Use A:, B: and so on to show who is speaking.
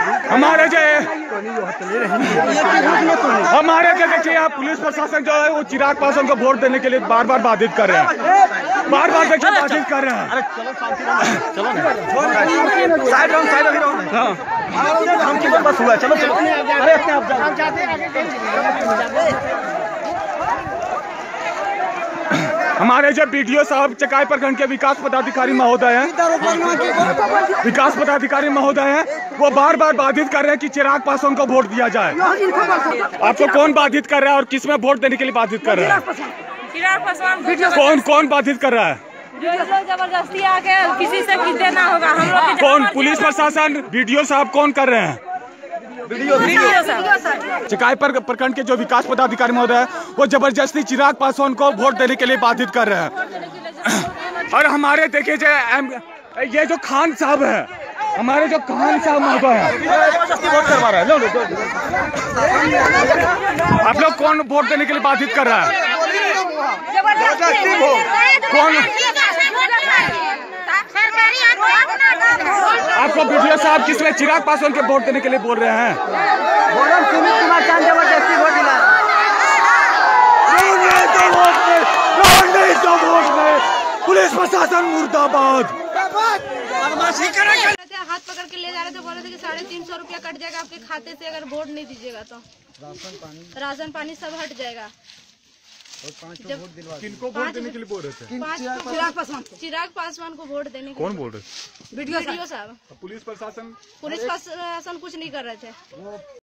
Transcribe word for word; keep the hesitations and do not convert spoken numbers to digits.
A: हमारे जो हमारे जो देखिए आप पुलिस प्रशासन जो है वो चिराग पासवान को वोट देने के लिए बार बार बाधित कर रहे हैं, बार बार देखिए बाधित कर रहे हैं। अरे चलो चलो साइड राउंड साइड राउंड हाँ हम की बस हुआ चलो चलो अरे अपने आप हमारे जो बीडीओ साहब चकाई प्रखंड के विकास पदाधिकारी महोदय हैं विकास पदाधिकारी महोदय हैं वो बार बार बाधित कर रहे हैं कि चिराग पासवान को वोट दिया जाए। आपको कौन बाधित कर रहा है और किस में वोट देने के लिए बाधित कर रहा है?
B: चिराग पासवान।
A: कौन कौन बाधित कर रहा है?
B: जो लोग जबरदस्ती आके किसी से कुछ देना होगा हम लोग।
A: कौन? पुलिस प्रशासन, बीडीओ साहब कौन कर रहे हैं? चकाई प्रखंड के जो विकास पदाधिकारी महोदय है वो जबरदस्ती चिराग पासवान को वोट देने के लिए बाधित कर रहे हैं। और हमारे देखिए जो ये जो खान साहब है, हमारे जो खान साहब महोदय है जबरदस्ती वोट करवा रहा है। आप लोग कौन वोट देने के लिए बाधित कर रहा है? कौन? आपको बीडीओ साहब किसमें चिराग पासवान के वोट देने के लिए बोल रहे हैं?
C: सुमित कुमार चांद जबरदस्ती वोट दिला।
A: पुलिस प्रशासन मुर्दाबाद।
B: हाथ पकड़ के ले जा रहे थे, बोले थे कि साढ़े तीन सौ रुपया कट जाएगा आपके खाते से अगर वोट नहीं दीजिएगा तो राशन पानी राशन पानी सब हट जाएगा।
A: और पांच को वोट दिलवा किनको वोट देने के लिए बोल रहे थे?
B: चिराग पासवान चिराग पासवान को वोट देने के।
A: कौन बोल रहे थे?
B: बीडीओ साहब।
A: पुलिस प्रशासन
B: पुलिस प्रशासन कुछ नहीं कर रहे थे।